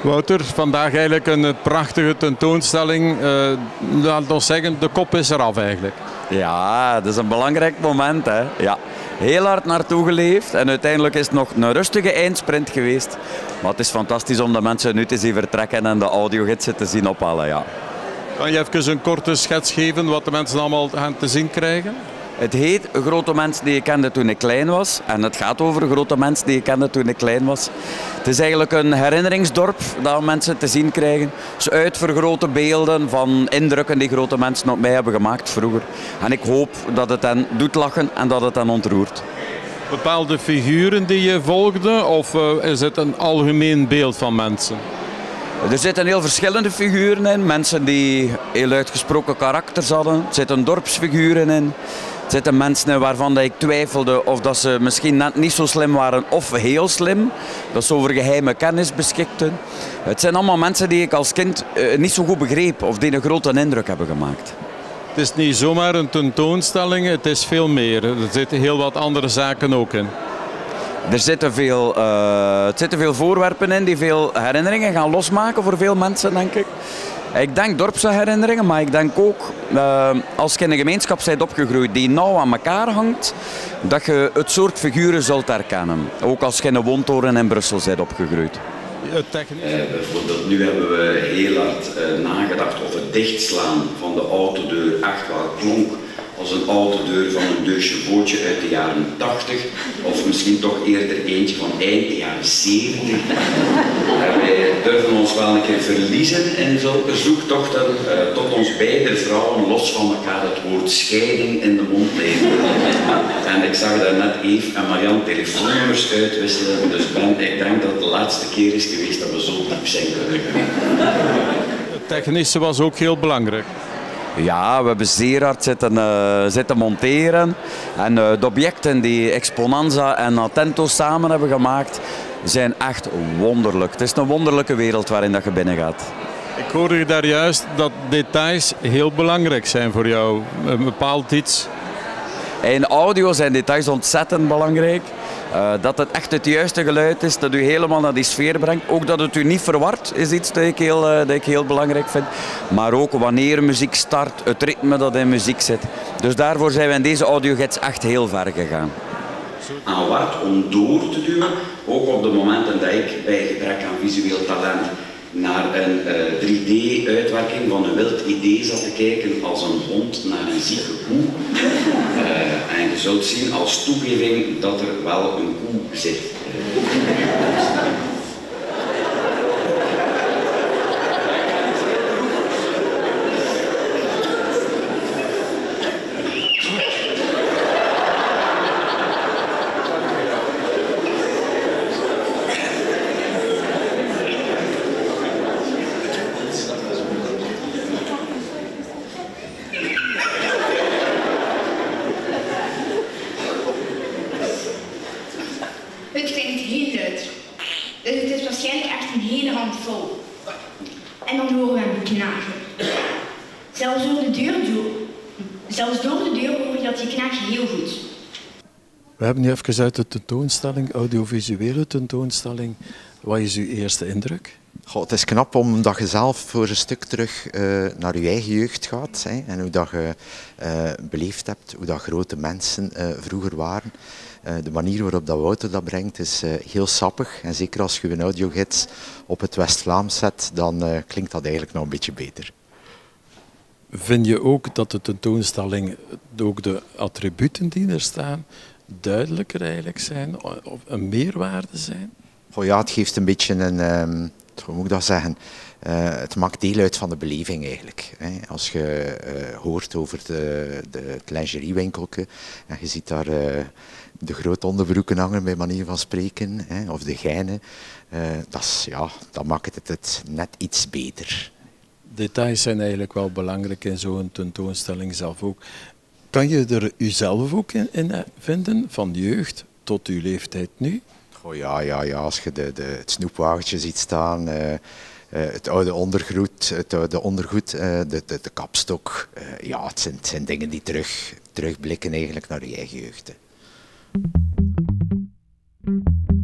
Wouter, vandaag eigenlijk een prachtige tentoonstelling. Laat ons zeggen, de kop is eraf eigenlijk. Ja, dat is een belangrijk moment. Hè. Ja. Heel hard naartoe geleefd en uiteindelijk is het nog een rustige eindsprint geweest. Maar het is fantastisch om de mensen nu te zien vertrekken en de audiogidsen te zien ophalen. Ja. Kan je even een korte schets geven wat de mensen allemaal gaan te zien krijgen? Het heet Grote Mensen die je kende toen ik klein was. En het gaat over grote mensen die je kende toen ik klein was. Het is eigenlijk een herinneringsdorp dat mensen te zien krijgen. Dus uitvergrote beelden van indrukken die grote mensen op mij hebben gemaakt vroeger. En ik hoop dat het hen doet lachen en dat het hen ontroert. Bepaalde figuren die je volgde of is het een algemeen beeld van mensen? Er zitten heel verschillende figuren in. Mensen die heel uitgesproken karakters hadden. Er zitten dorpsfiguren in. Er zitten mensen in waarvan ik twijfelde of dat ze misschien net niet zo slim waren of heel slim. Dat ze over geheime kennis beschikten. Het zijn allemaal mensen die ik als kind niet zo goed begreep of die een grote indruk hebben gemaakt. Het is niet zomaar een tentoonstelling, het is veel meer. Er zitten heel wat andere zaken ook in. Er zitten veel voorwerpen in die veel herinneringen gaan losmaken voor veel mensen, denk ik. Ik denk dorpse herinneringen, maar ik denk ook als je in een gemeenschap bent opgegroeid die nauw aan elkaar hangt, dat je het soort figuren zult herkennen. Ook als je in een woontoren in Brussel bent opgegroeid. Bijvoorbeeld nu hebben we heel hard nagedacht over het dichtslaan van de autodeur. Echt waar het klonk als een autodeur van een Deutsche Bootje uit de jaren 80. Of misschien toch eerder eentje van eind de jaren 70. En wij durven ons wel een keer verliezen in zulke zoektochten tot ons beide vrouwen los van elkaar het woord scheiding in de mond nemen. En ik zag daar net Eve en Marianne telefoonnummers uitwisselen. Dus ik denk dat het de laatste keer is geweest dat we zo diep zijn kunnen gaan. Het technische was ook heel belangrijk. Ja, we hebben zeer hard zitten monteren. En de objecten die Exponanza en Attento samen hebben gemaakt, zijn echt wonderlijk. Het is een wonderlijke wereld waarin dat je binnen gaat. Ik hoorde je daar juist dat details heel belangrijk zijn voor jou. Een bepaald iets. In audio zijn details ontzettend belangrijk. Dat het echt het juiste geluid is, dat u helemaal naar die sfeer brengt. Ook dat het u niet verwart, is iets dat ik heel belangrijk vind. Maar ook wanneer muziek start, het ritme dat in muziek zit. Dus daarvoor zijn we in deze audiogids echt heel ver gegaan. Aan Wart om door te duwen, ook op de momenten dat ik bij gebrek aan visueel talent naar een 3D-uitwerking van een wild idee zat te kijken als een hond naar een zieke koe. En je zult zien als toegeving dat er wel een koe zit. Het klinkt heel luid. Dus het is waarschijnlijk echt een hele hand vol. En dan horen we hem knagen. Zelfs door de deur hoor je dat hij knaagt heel goed. We hebben nu even uit de tentoonstelling, audiovisuele tentoonstelling. Wat is uw eerste indruk? Goh, het is knap omdat je zelf voor een stuk terug naar je eigen jeugd gaat. Hè, en hoe dat je beleefd hebt, hoe dat grote mensen vroeger waren. De manier waarop dat Wouter dat brengt is heel sappig. En zeker als je een audiogids op het West-Vlaams zet, dan klinkt dat eigenlijk nog een beetje beter. Vind je ook dat de tentoonstelling, ook de attributen die er staan, duidelijker eigenlijk zijn, of een meerwaarde zijn? Oh ja, het geeft een beetje een, hoe moet ik dat zeggen, het maakt deel uit van de beleving eigenlijk. Hè. Als je hoort over het lingeriewinkelke en je ziet daar de grote onderbroeken hangen bij manier van spreken, hè, of de gijnen, dat maakt het net iets beter. Details zijn eigenlijk wel belangrijk in zo'n tentoonstelling zelf ook. Kan je er uzelf ook in vinden, van jeugd tot uw leeftijd nu? Oh ja, als je het snoepwagentje ziet staan, het oude ondergoed, de kapstok. Ja, het zijn dingen die terugblikken eigenlijk naar je eigen jeugd. Hè.